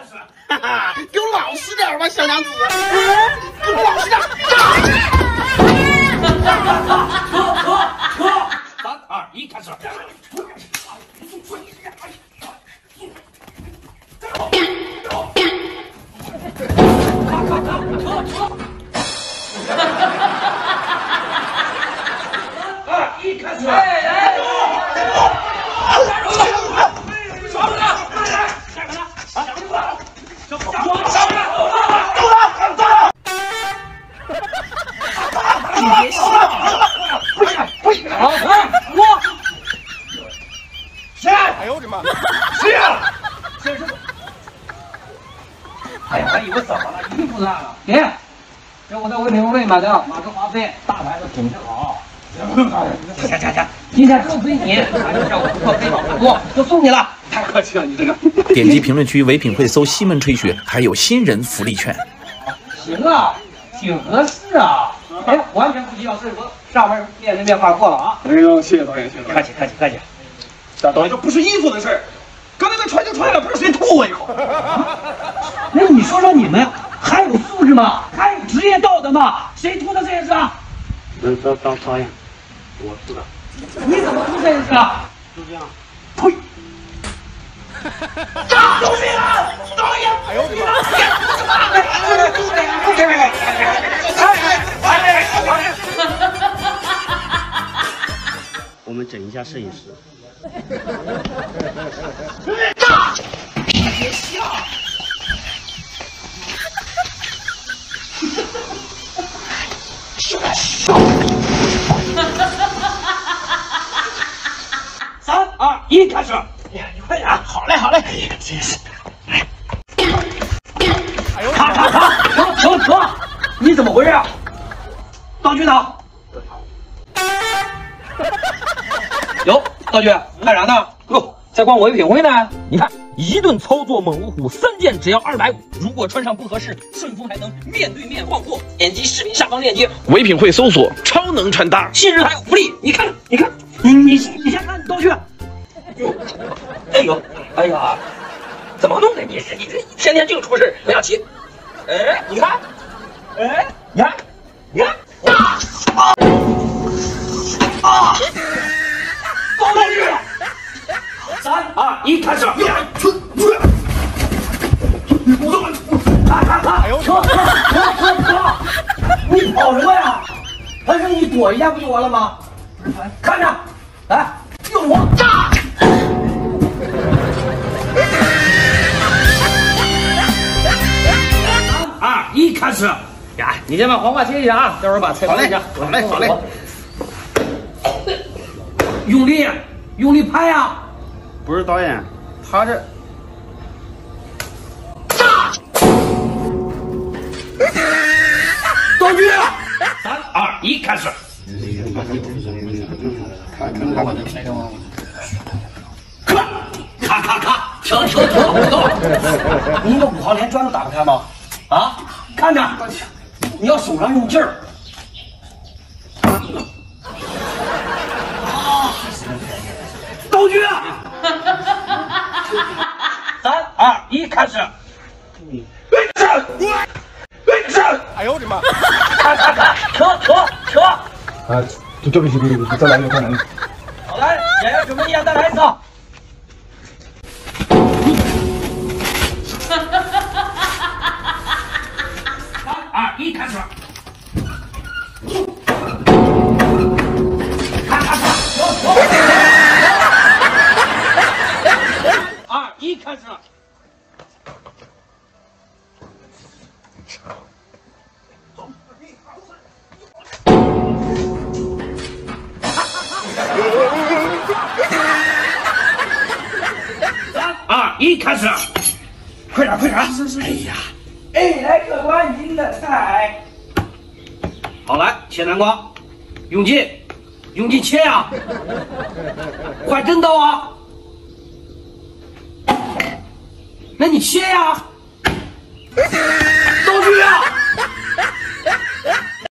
哈哈，给我老实点吧，小娘子！给我老实点！ 可，3、2、1，开始！1开始！ 你别笑！不行！ 好，我谁？哎呦我的妈！谁呀？谁？ 哎呀，还以为怎么了？衣服烂了。给，这我在唯品会买的马克华菲，大牌子，品质好。行，今天就归你，反正让我顾客非常多，就送你了。 太客气了，你这个。 点击评论区唯品会搜西门吹雪，还有新人福利券。 行啊，挺合适啊。哎，完全不需要税服，上面面对面画过了啊。 哎呦，谢谢导演，谢谢导演。 客气。 导演，这不是衣服的事儿，刚才那穿就穿了，不是谁吐我一口。 那你说说你们还有素质吗？还有职业道德吗？谁吐的这件事啊？ 导演，我吐的。 你怎么吐这件事啊？ 就这样。 呸！ 救命啊！导演！哎呦我的我们整一下摄影师。 你别笑！ 3、2、1，开始！ 哎呀，你快点！好嘞。哎呀，真是。哎呦！ 停！你怎么回事啊？道具呢？有道具，干啥呢？哟，在逛唯品会呢。你看，一顿操作猛如虎，3件只要250。如果穿上不合适，顺丰还能面对面换货。点击视频下方链接， 唯品会搜索超能穿搭， 新人还有福利。你看，你先看道具。哎呀，怎么弄的？你这天天净出事，梁小琪。哎，你看，你看，放道具！3、2、1，开始！ 哎呦！ 车！你跑什么呀？他说你躲一下不就完了吗？看着，来，用我炸！3、2、1，开始！呀，你先把黄瓜切一下啊，待会儿把菜放一下。 好嘞。 用力拍呀！ 不是导演，他这。 道具！3、2、1，开始！咔！停！你一个5号连砖都打不开吗？啊，看着，你要手上用劲儿。道具！3、2、1，开始！ 哎呦我的妈！ 扯！ 啊，对不起，再来一个。 好来，演员准备一下，再来一次。3、2、1，开始！2、1，开始！3、2、1，开始！快点！哎呀，来个关心的菜。好，来切南瓜，用劲切呀！快真刀啊！那你切呀！道具啊！